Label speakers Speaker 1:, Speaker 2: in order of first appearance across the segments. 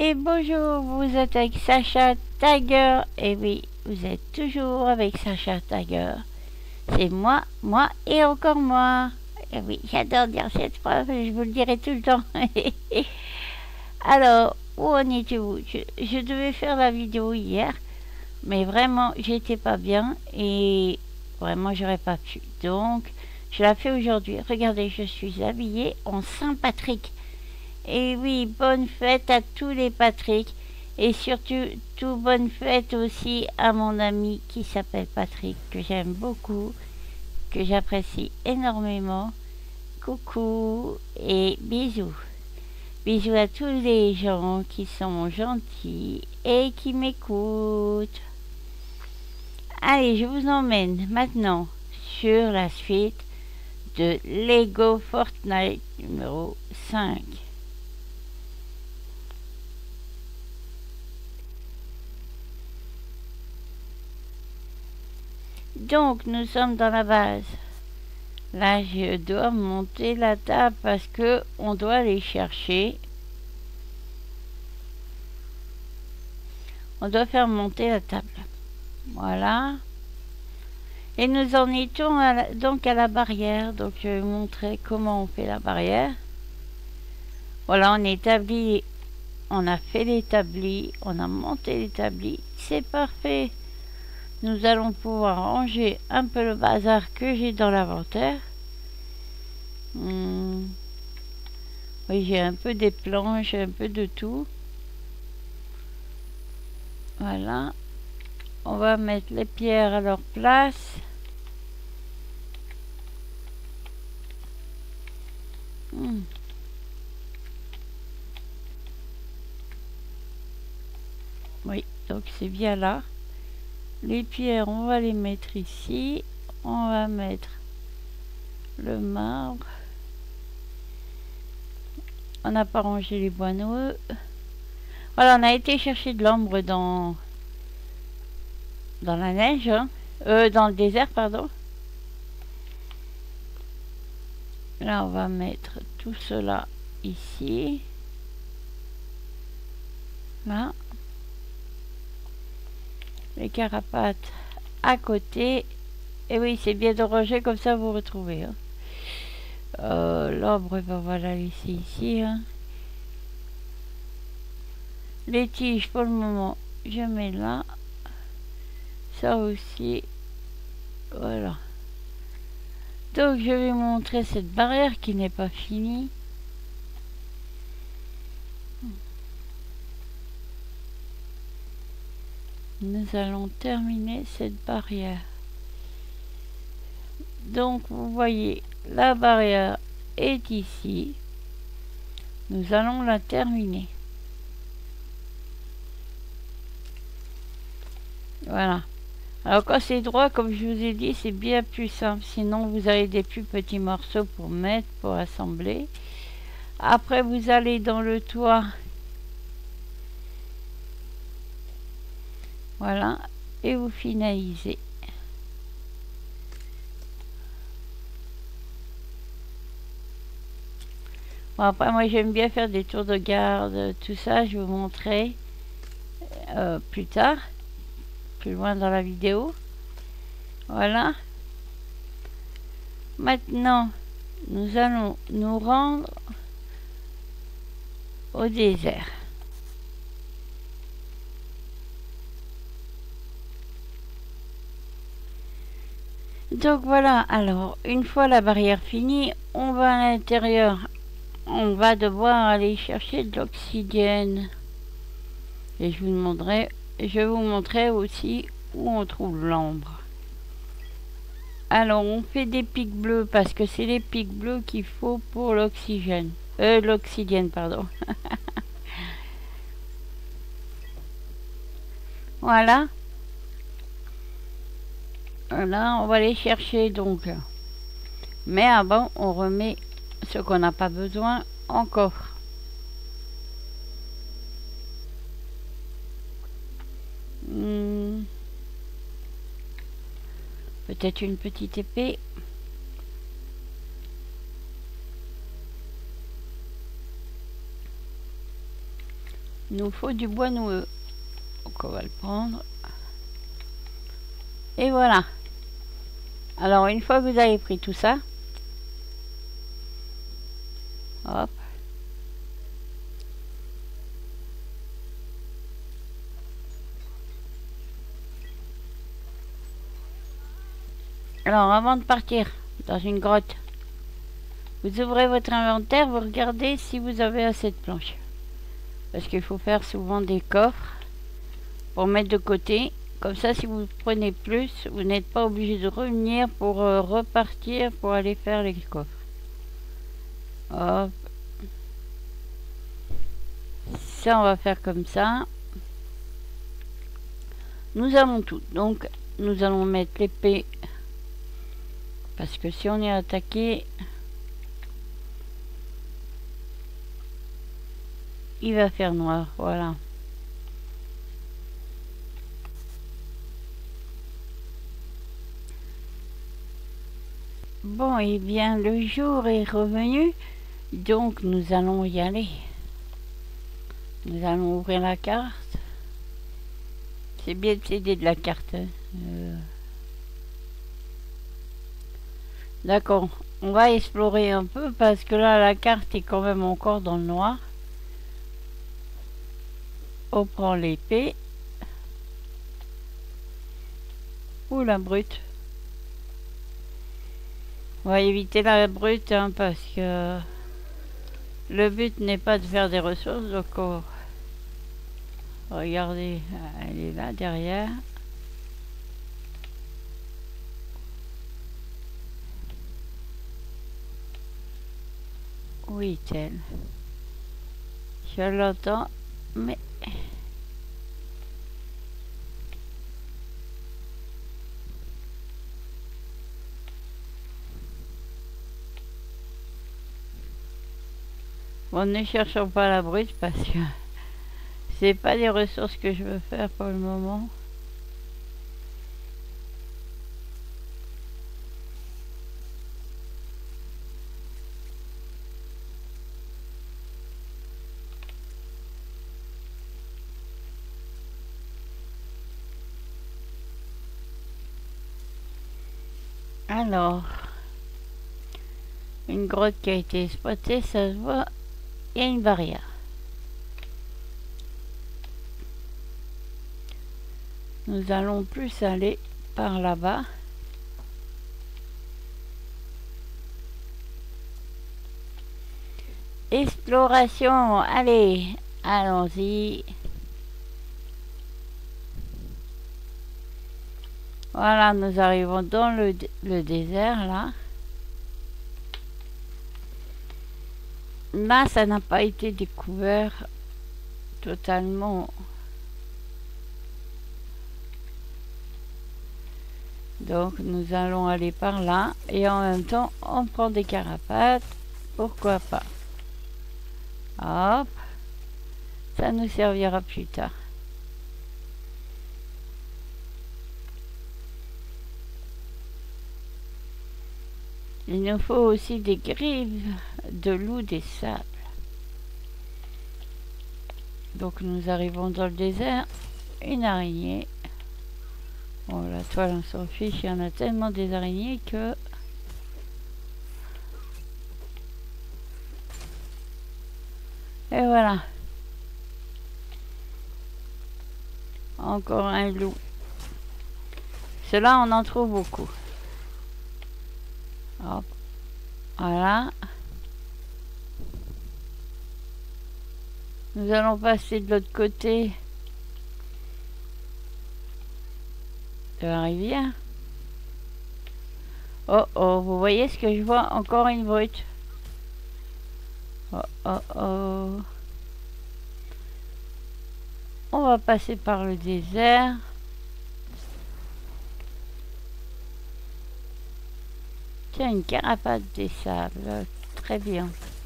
Speaker 1: Et bonjour, vous êtes avec Sacha Tiger. Et oui, vous êtes toujours avec Sacha Tiger. C'est moi et encore moi. Et oui, j'adore dire cette phrase, je vous le dirai tout le temps. Alors, où en étiez-vous? Je devais faire la vidéo hier, mais vraiment, j'étais pas bien et vraiment, j'aurais pas pu. Donc, je la fais aujourd'hui. Regardez, je suis habillée en Saint-Patrick. Et oui, bonne fête à tous les Patrick. Et surtout, bonne fête aussi à mon ami qui s'appelle Patrick, que j'aime beaucoup, que j'apprécie énormément. Coucou et bisous. Bisous à tous les gens qui sont gentils et qui m'écoutent. Allez, je vous emmène maintenant sur la suite de Lego Fortnite numéro 5. Donc, nous sommes dans la base. Là, je dois monter la table parce que on doit aller chercher. On doit faire monter la table. Voilà. Et nous en étions donc à la barrière. Donc, je vais vous montrer comment on fait la barrière. Voilà, on est établi. On a fait l'établi. On a monté l'établi. C'est parfait. Nous allons pouvoir ranger un peu le bazar que j'ai dans l'inventaire. Oui, j'ai un peu des planches, un peu de tout. Voilà. On va mettre les pierres à leur place. Oui, donc c'est bien là. Les pierres, on va les mettre ici. On va mettre le marbre. On n'a pas rangé les bois noueux. Voilà, on a été chercher de l'ombre dans la neige, hein. Dans le désert, pardon. Là, on va mettre tout cela ici. Là. Les carapates à côté. Et oui, c'est bien de ranger, comme ça vous retrouvez. Hein. L'ombre, ben, on va la laisser ici. Hein. Les tiges, pour le moment, je mets là. Ça aussi. Voilà. Donc, je vais montrer cette barrière qui n'est pas finie. Nous allons terminer cette barrière. Donc, vous voyez, la barrière est ici. Nous allons la terminer. Voilà. Alors quand c'est droit, comme je vous ai dit, c'est bien plus simple. Sinon, vous avez des plus petits morceaux pour mettre, pour assembler. Après, vous allez dans le toit. Voilà. Et vous finalisez. Bon, après, moi, j'aime bien faire des tours de garde, tout ça. Je vais vous montrer plus tard. Plus loin dans la vidéo. Voilà. Maintenant, nous allons nous rendre au désert. Donc voilà, alors une fois la barrière finie, on va à l'intérieur. On va devoir aller chercher de l'oxygène. Et je vais vous montrer aussi où on trouve l'ambre. Alors, on fait des pics bleus parce que c'est les pics bleus qu'il faut pour l'oxygène. L'oxygène, pardon. Voilà. Là, on va aller chercher donc. Mais avant, on remet ce qu'on n'a pas besoin en coffre. Peut-être une petite épée. Il nous faut du bois noueux. Donc on va le prendre. Et voilà. Alors une fois que vous avez pris tout ça, hop. Alors avant de partir dans une grotte, vous ouvrez votre inventaire, vous regardez si vous avez assez de planches. Parce qu'il faut faire souvent des coffres pour mettre de côté. Comme ça, si vous prenez plus, vous n'êtes pas obligé de revenir pour repartir pour aller faire les coffres. Hop. Ça, on va faire comme ça. Nous avons tout. Donc, nous allons mettre l'épée. Parce que si on est attaqué, il va faire noir. Voilà. Bon, et bien, le jour est revenu. Donc, nous allons y aller. Nous allons ouvrir la carte. C'est bien de s'aider de la carte. D'accord. On va explorer un peu parce que là, la carte est quand même encore dans le noir. On prend l'épée. Ou la brute. On va éviter la brute hein, parce que le but n'est pas de faire des ressources. Donc, regardez, elle est là derrière. Où est-elle? Je l'entends, mais... Bon, ne cherchons pas la brute parce que c'est pas des ressources que je veux faire pour le moment. Alors, une grotte qui a été exploitée, ça se voit, il y a une barrière. Nous allons plus aller par là-bas. Exploration, allez, allons-y. Voilà, nous arrivons dans le désert, là. Là, ça n'a pas été découvert totalement. Donc, nous allons aller par là. Et en même temps, on prend des carapaces. Pourquoi pas? Hop. Ça nous servira plus tard. Il nous faut aussi des griffes de loup des sables. Donc nous arrivons dans le désert. Une araignée. Bon, la toile, on s'en fiche. Il y en a tellement des araignées que... Et voilà. Encore un loup. Ceux-là, on en trouve beaucoup. Hop. Voilà. Nous allons passer de l'autre côté de la rivière. Oh oh, vous voyez ce que je vois? Encore une brute. Oh oh oh. On va passer par le désert. Tiens, une carapace des sables. Très bien.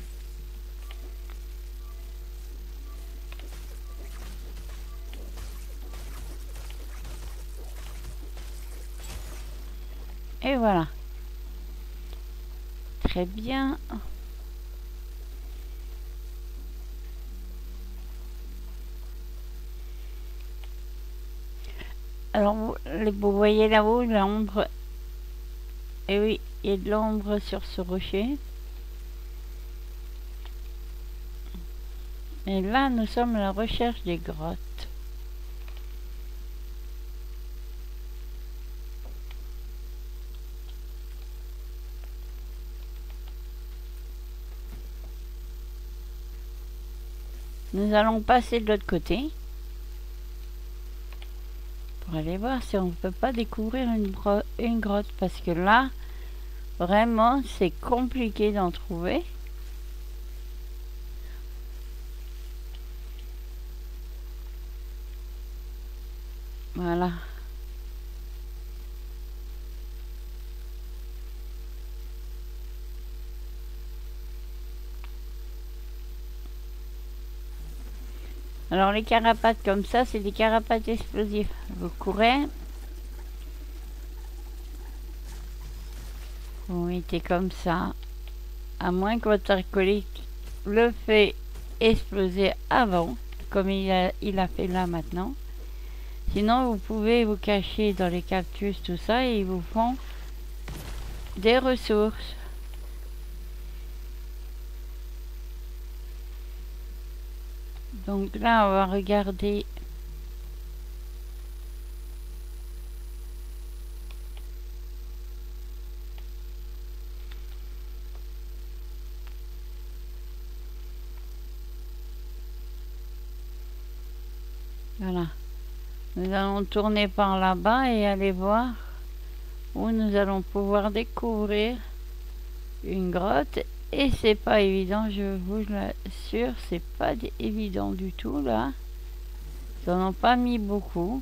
Speaker 1: Et voilà. Très bien. Alors, vous voyez là-haut l'ombre. Et oui, il y a de l'ombre sur ce rocher. Et là, nous sommes à la recherche des grottes. Nous allons passer de l'autre côté pour aller voir si on ne peut pas découvrir une grotte, parce que là, vraiment, c'est compliqué d'en trouver. Voilà. Alors les carapates comme ça, c'est des carapates explosifs. Vous courez. Vous mettez comme ça. À moins que votre acolyte le fait exploser avant, comme il a fait là maintenant. Sinon, vous pouvez vous cacher dans les cactus, tout ça, et ils vous font des ressources. Donc là, on va regarder. Voilà. Nous allons tourner par là-bas et aller voir où nous allons pouvoir découvrir une grotte. Et c'est pas évident, je vous l'assure, c'est pas évident du tout là. Ils en ont pas mis beaucoup.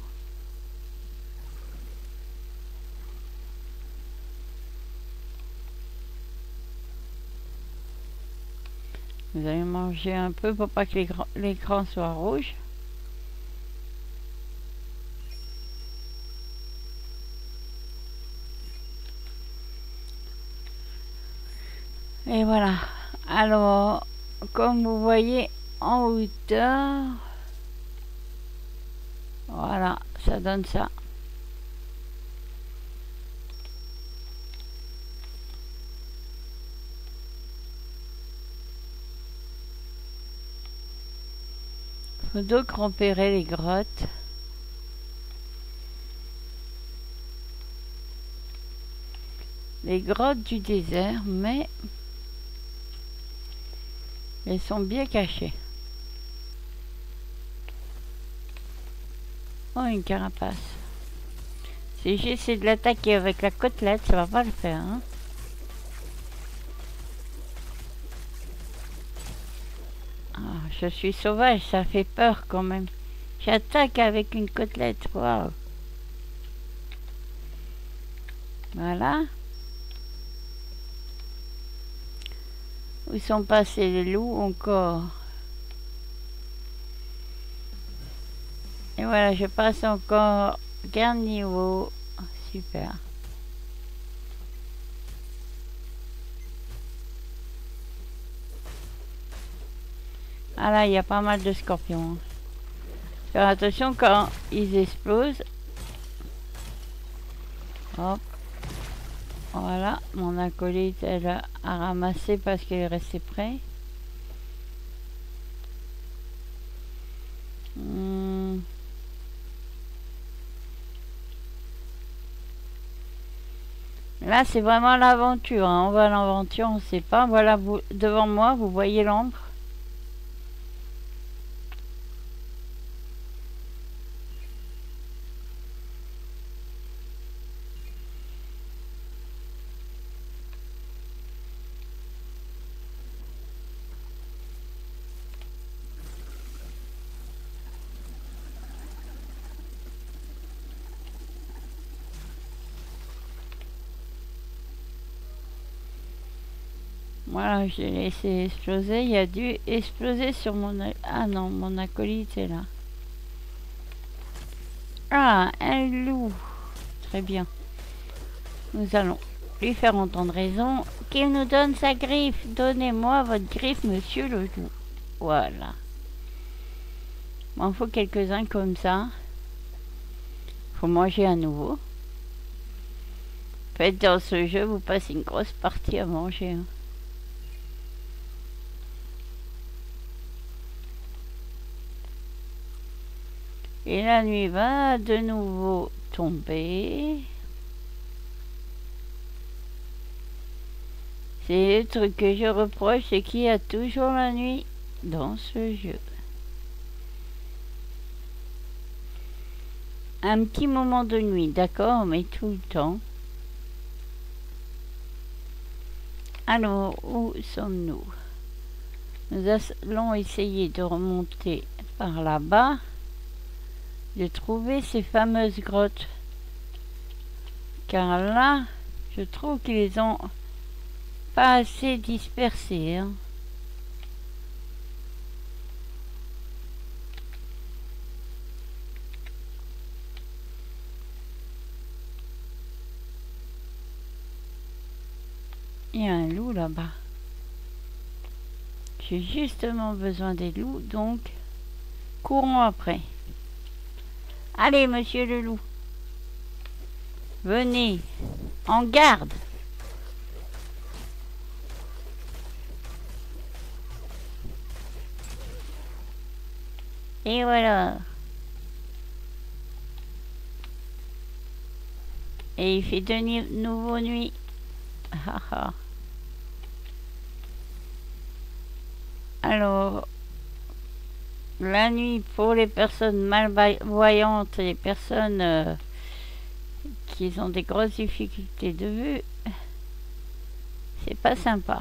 Speaker 1: Vous allez manger un peu pour pas que l'écran soit rouge. Et voilà. Alors, comme vous voyez en hauteur, voilà, ça donne ça. Il faut donc repérer les grottes. Les grottes du désert, mais elles sont bien cachées. Oh, une carapace. Si j'essaie de l'attaquer avec la côtelette, ça va pas le faire, hein. Ah, je suis sauvage, ça fait peur quand même. J'attaque avec une côtelette, waouh. Voilà. Où sont passés les loups encore? Et voilà, je passe encore 15 niveaux. Super. Ah là, il y a pas mal de scorpions. Faire attention quand ils explosent. Hop. Voilà, mon acolyte, elle a ramassé parce qu'elle est restée près. Là, c'est vraiment l'aventure, hein. On va à l'aventure, on ne sait pas. Voilà, vous, devant moi, vous voyez l'ombre. Voilà, j'ai laissé exploser. Il a dû exploser sur mon... Ah non, mon acolyte est là. Ah, un loup. Très bien. Nous allons lui faire entendre raison. Qu'il nous donne sa griffe. Donnez-moi votre griffe, monsieur le loup. Voilà. Il m'en faut quelques-uns comme ça. faut manger à nouveau. En fait, dans ce jeu, vous passez une grosse partie à manger. Hein. Et la nuit va de nouveau tomber. C'est le truc que je reproche, c'est qu'il y a toujours la nuit dans ce jeu. Un petit moment de nuit, d'accord, mais tout le temps. Alors, où sommes-nous? Nous allons essayer de remonter par là-bas, de trouver ces fameuses grottes. Car là, je trouve qu'ils les ont pas assez dispersées. Hein. Il y a un loup là-bas. J'ai justement besoin des loups, donc courons après. Allez, monsieur le loup. Venez. En garde. Et voilà. Et il fait de nouveau nuit. Alors, la nuit pour les personnes malvoyantes et les personnes qui ont des grosses difficultés de vue, c'est pas sympa.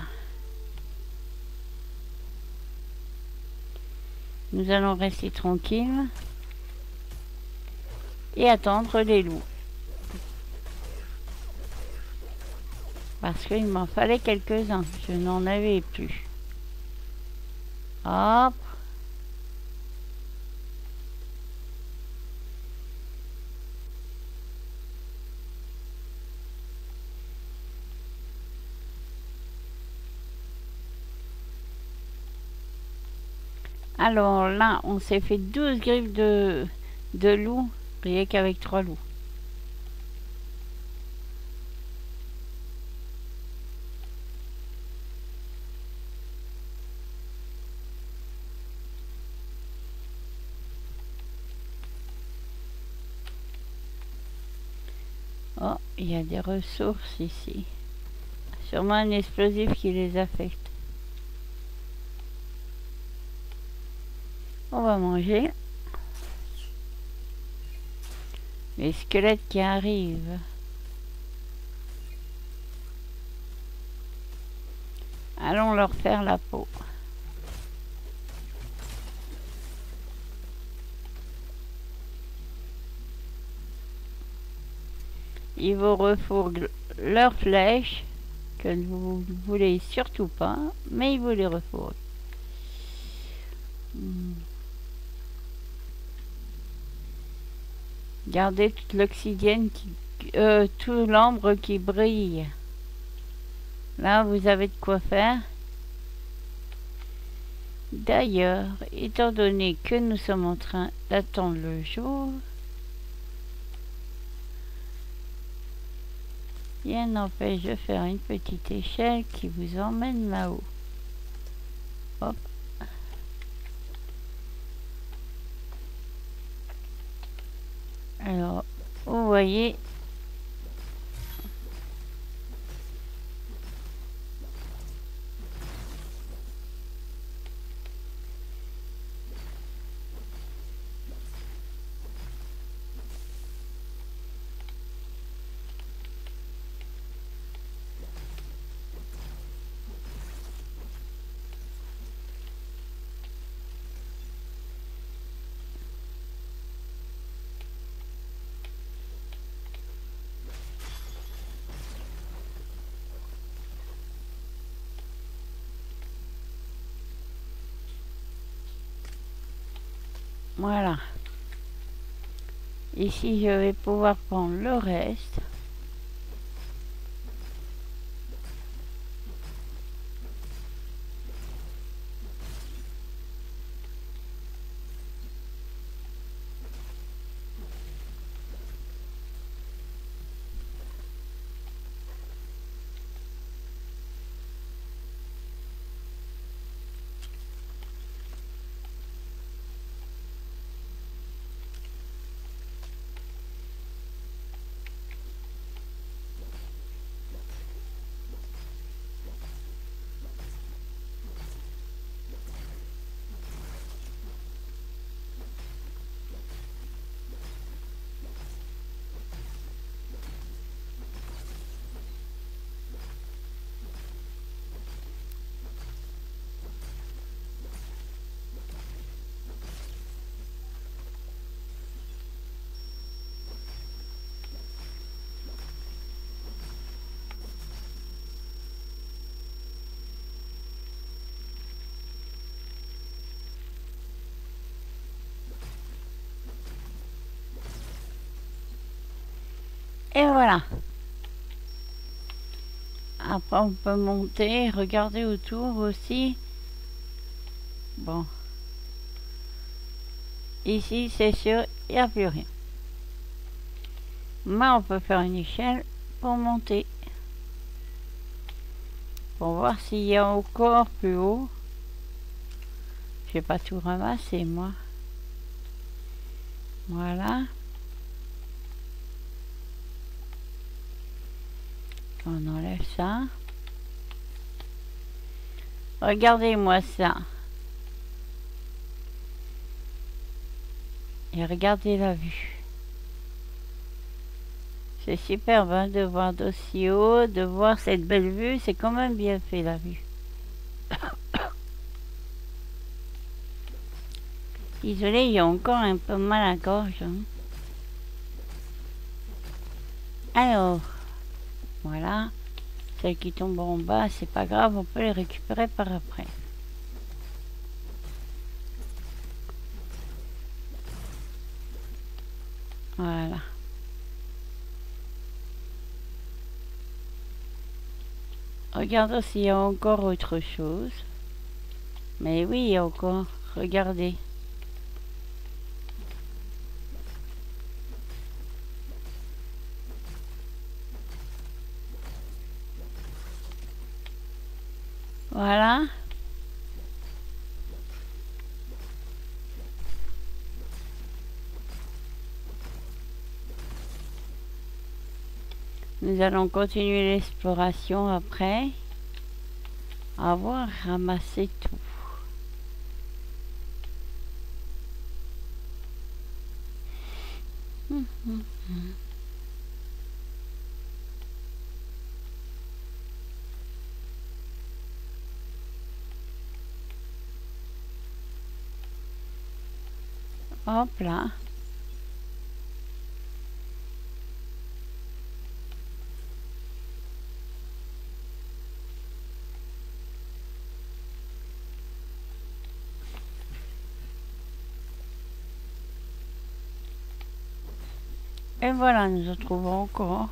Speaker 1: Nous allons rester tranquilles et attendre les loups. Parce qu'il m'en fallait quelques-uns, je n'en avais plus. Hop. Alors là, on s'est fait 12 griffes de loup, rien qu'avec 3 loups. Oh, il y a des ressources ici. Sûrement un explosif qui les affecte. On va manger. Les squelettes qui arrivent. Allons leur faire la peau. Ils vous refourguent leurs flèches, que vous ne voulez surtout pas, mais ils vous les refourguent. Gardez toute l'oxygène, tout l'ambre qui brille. Là, vous avez de quoi faire. D'ailleurs, étant donné que nous sommes en train d'attendre le jour, rien n'empêche de faire une petite échelle qui vous emmène là-haut. Hop. Alors, vous voyez, voilà. Ici, je vais pouvoir prendre le reste. Et voilà. Après, on peut monter, regarder autour aussi. Bon. Ici, c'est sûr, il n'y a plus rien. Mais on peut faire une échelle pour monter. Pour voir s'il y a encore plus haut. Je vais pas tout ramasser, moi. Voilà. On enlève ça. Regardez-moi ça. Et regardez la vue. C'est superbe hein, de voir d'aussi haut, de voir cette belle vue. C'est quand même bien fait la vue. Désolée, il y a encore un peu mal à la gorge. Hein. Alors, voilà. Celles qui tombent en bas, c'est pas grave, on peut les récupérer par après. Voilà. Regardons s'il y a encore autre chose. Mais oui, il y a encore. Regardez. Voilà. Nous allons continuer l'exploration après avoir ramassé tout. Hop là. Et voilà, nous en trouvons encore.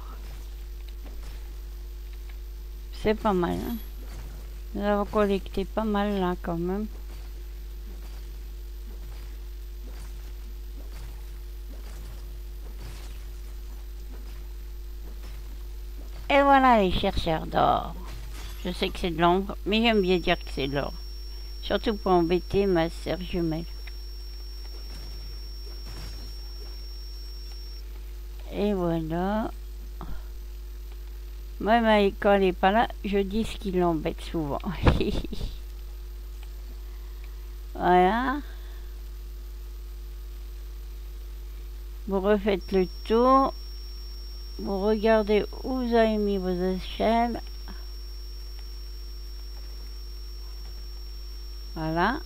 Speaker 1: C'est pas mal. Hein? Nous avons collecté pas mal là quand même. Et voilà les chercheurs d'or. Je sais que c'est de l'ombre, mais j'aime bien dire que c'est de l'or. Surtout pour embêter ma sœur jumelle. Et voilà. Même quand elle n'est pas là, je dis ce qui l'embête souvent. Voilà. Vous refaites le tour. Vous regardez où vous avez mis vos échelles. Voilà.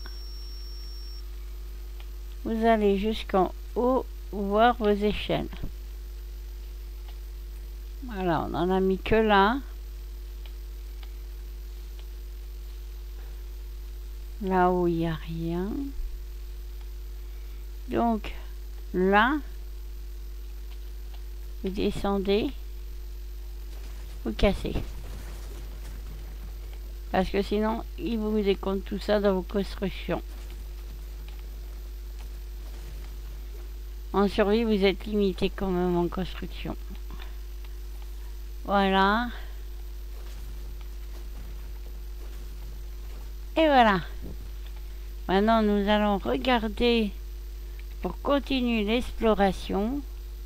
Speaker 1: Vous allez jusqu'en haut voir vos échelles. Voilà, on en a mis que là. Là où il n'y a rien. Donc, là, vous descendez, vous cassez. Parce que sinon, il vous décompte tout ça dans vos constructions. En survie, vous êtes limité quand même en construction. Voilà. Et voilà. Maintenant, nous allons regarder pour continuer l'exploration.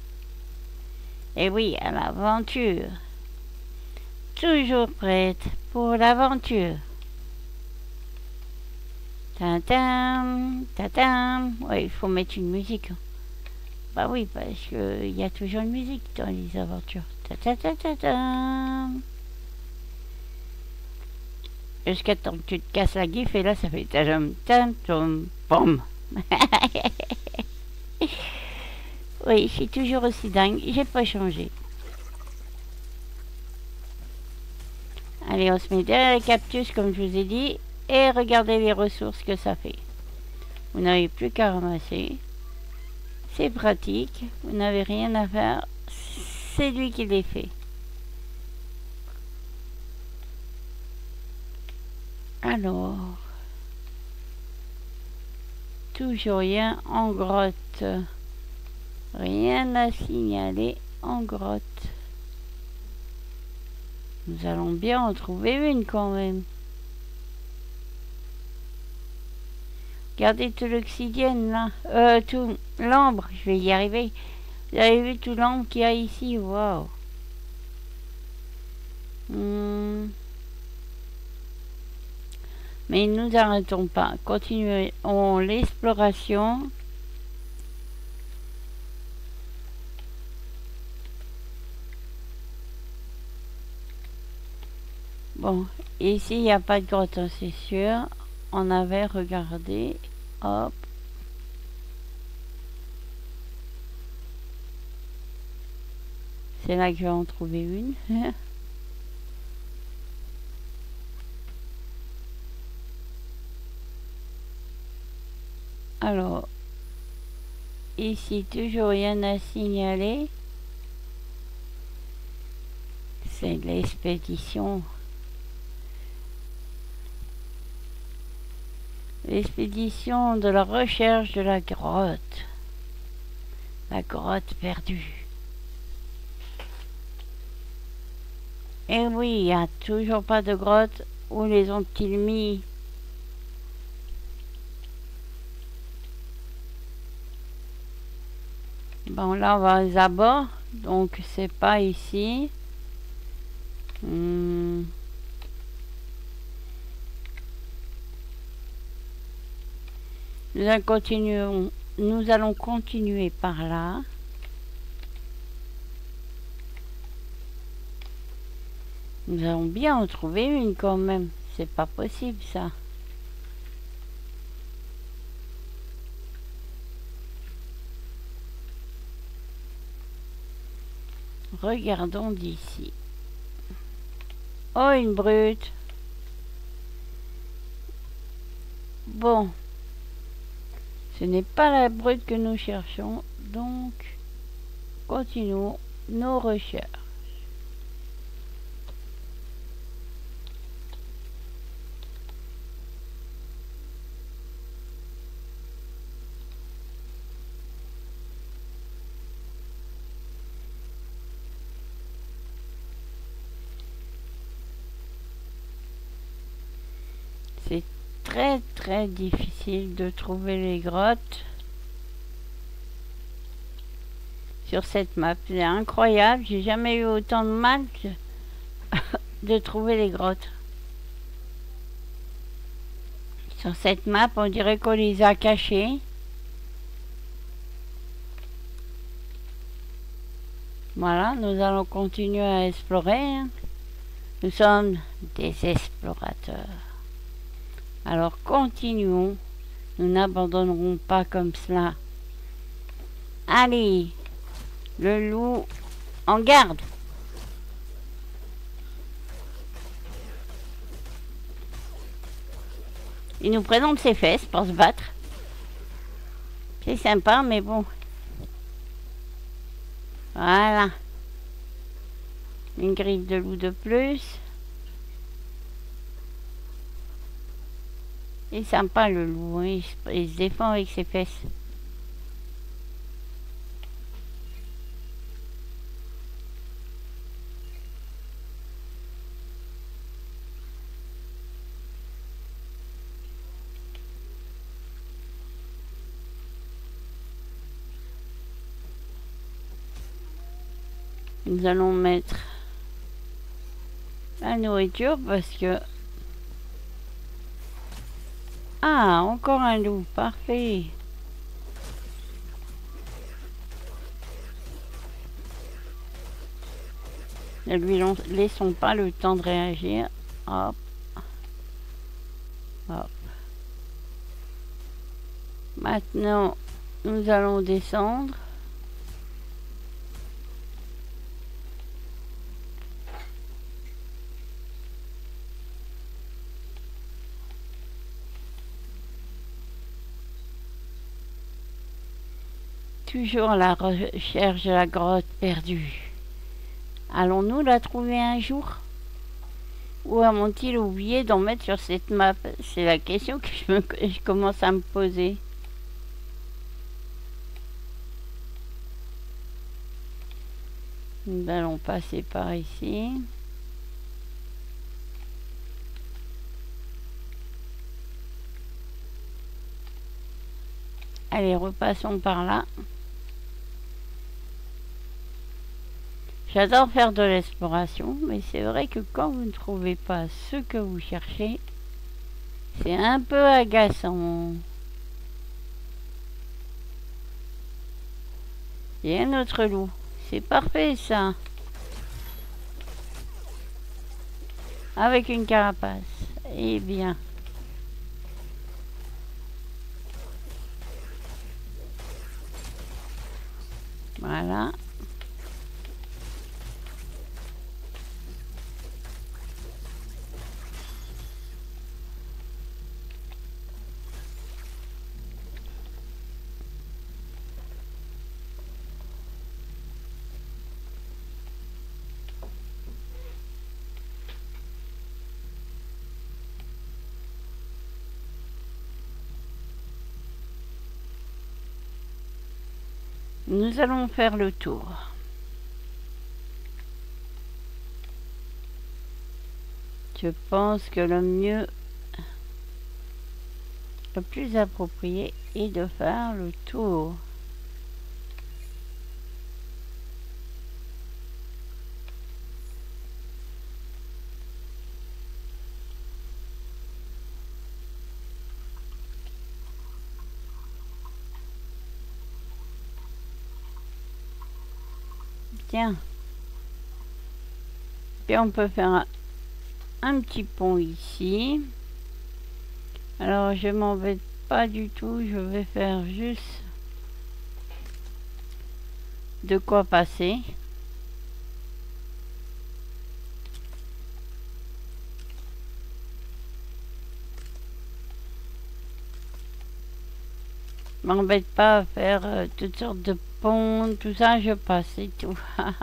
Speaker 1: Et oui, à l'aventure. Toujours prête pour l'aventure. Tintin, tintin. Ouais, il faut mettre une musique. Bah oui, parce qu'il y a toujours une musique dans les aventures. Jusqu'à temps que tu te casses la gifle et là ça fait tam tam tam pom. Oui, je suis toujours aussi dingue, j'ai pas changé. Allez, on se met derrière les cactus comme je vous ai dit et regardez les ressources que ça fait. Vous n'avez plus qu'à ramasser. C'est pratique, vous n'avez rien à faire. c'est lui qui les fait. Alors, toujours rien en grotte. Rien à signaler en grotte. Nous allons bien en trouver une quand même. Regardez tout l'oxygène là. Tout l'ambre, je vais y arriver. Vous avez vu tout l'ambre qu'il y a ici? Waouh. Mais nous n'arrêtons pas. Continuons l'exploration. Bon, ici il n'y a pas de grotte, hein, c'est sûr. On avait regardé. Hop. C'est là que je vais en trouver une. Alors, ici toujours rien à signaler. C'est l'expédition. L'expédition de la recherche de la grotte. La grotte perdue. Et oui, il n'y a toujours pas de grotte. Où les ont-ils mis? Bon, là, on va aux abords. Donc, c'est pas ici. Nous allons continuer par là. Nous allons bien en trouver une quand même. C'est pas possible ça. Regardons d'ici. Oh, une brute. Bon. Ce n'est pas la brute que nous cherchons. Donc, continuons nos recherches. C'est très difficile de trouver les grottes sur cette map. C'est incroyable, j'ai jamais eu autant de mal de trouver les grottes. Sur cette map, on dirait qu'on les a cachées. Voilà, nous allons continuer à explorer. Nous sommes des explorateurs. Alors continuons. Nous n'abandonnerons pas comme cela. Allez, le loup en garde. Il nous présente ses fesses pour se battre. C'est sympa, mais bon. Voilà. Une griffe de loup de plus. Il est sympa le loup, hein. Il se défend avec ses fesses. Nous allons mettre la nourriture parce que... Ah, encore un loup, parfait. Ne lui laissons pas le temps de réagir. Hop. Hop. Maintenant, nous allons descendre. Toujours à la recherche de la grotte perdue. Allons-nous la trouver un jour? Ou ont-ils oublié d'en mettre sur cette map? C'est la question que je commence à me poser. Nous allons passer par ici. Allez, repassons par là. J'adore faire de l'exploration, mais c'est vrai que quand vous ne trouvez pas ce que vous cherchez, c'est un peu agaçant. Il y a un autre loup. C'est parfait ça. Avec une carapace. Eh bien. Voilà. Nous allons faire le tour. Je pense que le plus approprié est de faire le tour. Tiens. Puis on peut faire un petit pont ici. Alors je m'embête pas du tout, je vais faire juste de quoi passer. M'embête pas à faire toutes sortes de ponts, tout ça, je passe et tout.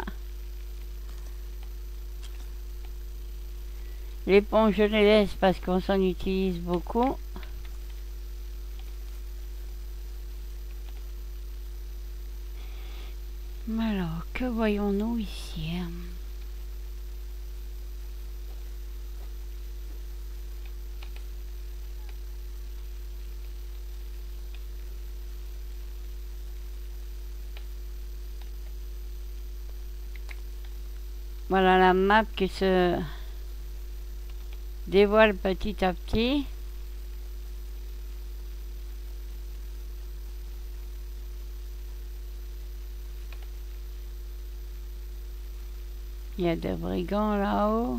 Speaker 1: Les ponts, je les laisse parce qu'on s'en utilise beaucoup. Alors, que voyons-nous ici? Voilà la map qui se dévoile petit à petit. Il y a des brigands là-haut.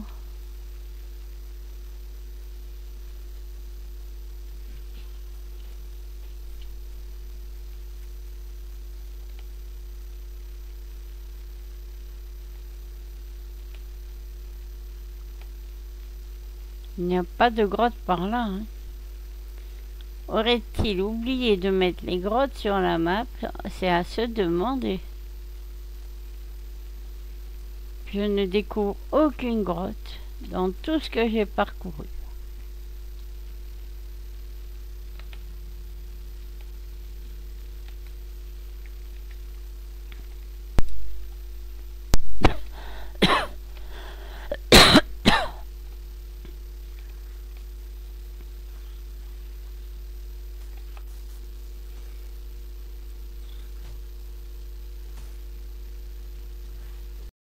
Speaker 1: Il n'y a pas de grotte par là. Hein. Aurait-il oublié de mettre les grottes sur la map? C'est à se demander. Je ne découvre aucune grotte dans tout ce que j'ai parcouru.